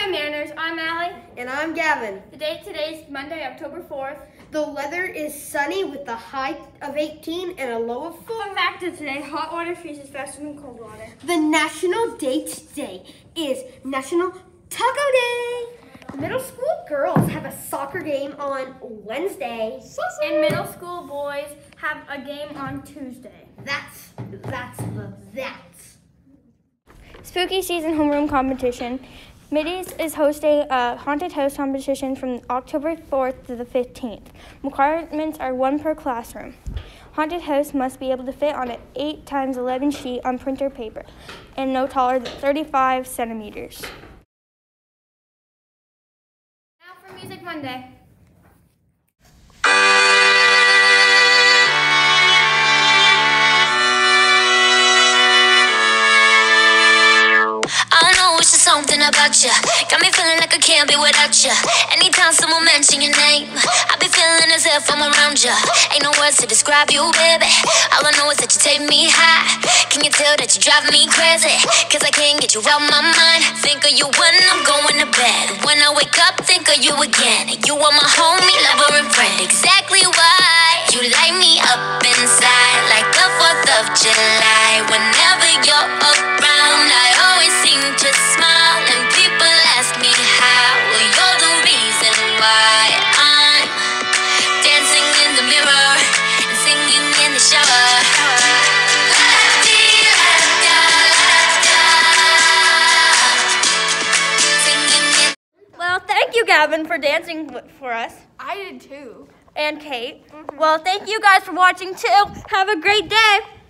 Ahoy Mariners, I'm Allie. And I'm Gavin. The date today is Monday, October 4th. The weather is sunny with a high of 18 and a low of 4. Fun fact of today, hot water freezes faster than cold water. The national day today is National Taco Day. Middle school girls have a soccer game on Wednesday. And middle school boys have a game on Tuesday. That's. Spooky season homeroom competition. Middies is hosting a haunted house competition from October 4th to the 15th. Requirements are 1 per classroom. Haunted house must be able to fit on an 8x11 sheet on printer paper and no taller than 35 centimeters. Now for Music Monday. Something about you got me feeling like I can't be without you. Anytime someone mention your name, I be feeling as if I'm around you. Ain't no words to describe you, baby. All I know is that you take me high. Can you tell that you drive me crazy? Cause I can't get you out my mind. Think of you when I'm going to bed. When I wake up, think of you again. You are my homie, lover, and friend. Exactly why you light me up inside like the 4th of July. Whenever you're around, I always seem to smile. And people ask me how, well, you're the reason why I'm dancing in the mirror and singing in the shower. Well, thank you, Gavin, for dancing for us. I did too. And Kate. Well, thank you guys for watching too. Have a great day.